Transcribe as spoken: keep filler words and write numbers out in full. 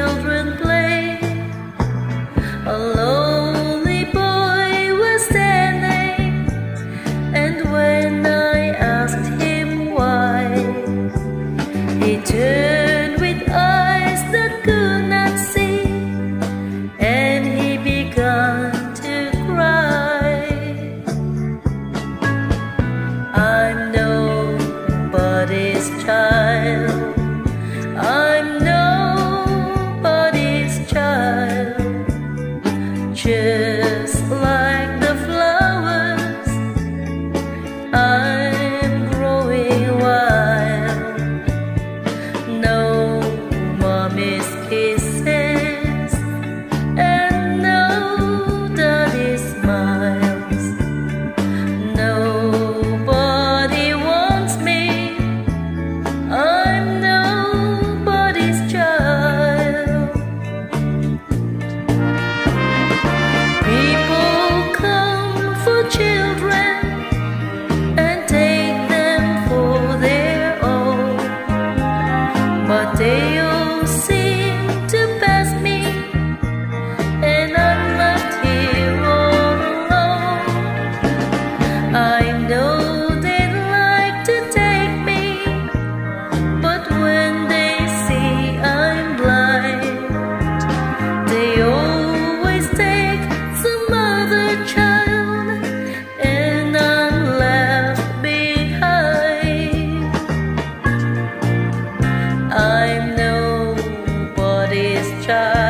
children play. A lonely boy was standing, and when I asked him why, he turned with eyes that could not see, and he began to cry. I'm nobody's child, I'm nobody's child, just like the flowers, I'm growing wild. No mommy's kisses and no daddy's smiles. Nobody wants me, I'm nobody's child. People come for children and take them for their own, but they all seem to pass me, and I'm left here all alone. I know they'd like to take me, but when they see I'm blind, they always take some other child, and I'm left behind. I'm nobody's child.